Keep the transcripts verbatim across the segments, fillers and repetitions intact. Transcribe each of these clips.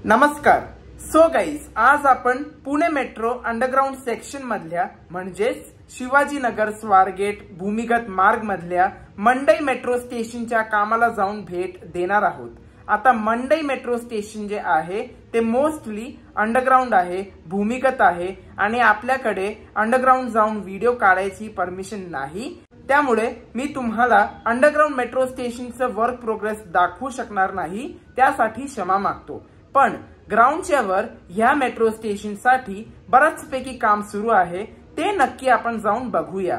नमस्कार. So guys, आज आपण पुणे मेट्रो अंडरग्राउंड सेक्शन मधल्या म्हणजेच शिवाजीनगर स्वारगेट भूमिगत मार्ग मधल्या मंडई मेट्रो स्टेशनच्या कामाला जाऊन भेट देणार आहोत. आता मंडई मेट्रो स्टेशन जे आहे ते मोस्टली अंडरग्राउंड आहे, भूमिगत आहे आणि आपल्याकडे अंडरग्राउंड जाऊन व्हिडिओ काढायची परमिशन नाही. त्यामुळे मी तुम्हाला अंडरग्राउंड मेट्रो स्टेशनचं वर्क प्रोग्रेस दाखवू शकणार नाही, त्यासाठी क्षमा मागतो. पण ग्राउंडच्या वर ह्या मेट्रो स्टेशन साठी बऱ्याचपैकी काम सुरू आहे, ते नक्की आपण जाऊन बघूया.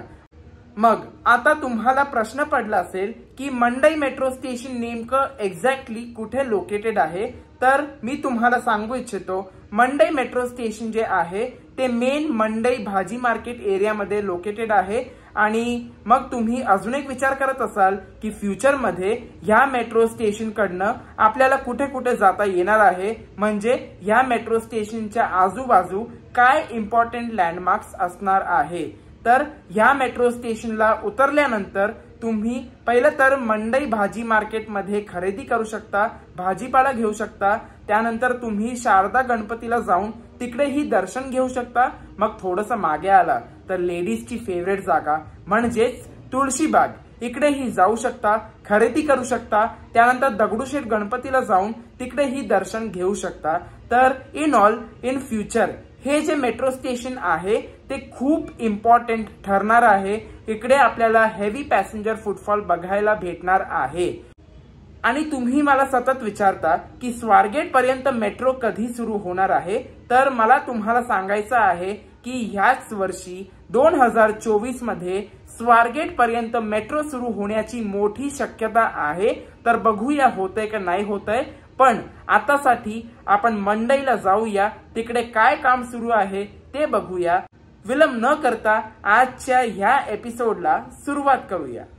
मग आता तुम्हाला प्रश्न पडला असेल की मंडई मेट्रो स्टेशन नेमकं एक्झॅक्टली कुठे लोकेटेड आहे. तर मी तुम्हाला सांगू इच्छितो, मंडई मेट्रो स्टेशन जे आहे ते मेन मंडई भाजी मार्केट एरियामध्ये लोकेटेड आहे. आणि मग तुम्ही अजून एक विचार करत असाल की फ्युचर मध्ये ह्या मेट्रो स्टेशन कडनं आपल्याला कुठे कुठे जाता येणार आहे, म्हणजे ह्या मेट्रो स्टेशनच्या आजूबाजू काय इम्पॉर्टंट लँडमार्क्स असणार आहे. तर ह्या मेट्रो स्टेशनला उतरल्यानंतर तुम्ही पहिलं तर मंडई भाजी मार्केट मध्ये खरेदी करू शकता, भाजीपाला घेऊ शकता. त्यानंतर तुम्ही शारदा गणपतीला जाऊन तिकडेही दर्शन घेऊ शकता. मग थोडंसं मागे आला तर लेडीजची फेवरेट जागा म्हणजेच तुळशीबाग, इकडेही जाऊ शकता, खरेदी करू शकता. त्यानंतर दगडूशेठ गणपतीला जाऊन तिकडेही दर्शन घेऊ शकता. तर इन ऑल इन फ्युचर हे जे मेट्रो स्टेशन आहे ते खूप इम्पॉर्टंट ठरणार आहे. इकडे आपल्याला हेवी पॅसेंजर फुटफॉल बघायला भेटणार आहे. आणि तुम्ही मला सतत विचारता की स्वारगेट पर्यंत मेट्रो कधी सुरू होणार आहे. तर मला तुम्हाला सांगायचं आहे की ह्याच वर्षी दोन हजार चोवीस मध्ये स्वारगेट पर्यंत मेट्रो सुरू होण्याची मोठी शक्यता आहे. तर बघूया होतंय का नाही होतंय. पण आतासाठी आपण मंडईला जाऊया, तिकडे काय काम सुरू आहे ते बघूया. विलंब न करता आजच्या ह्या एपिसोडला सुरुवात करूया.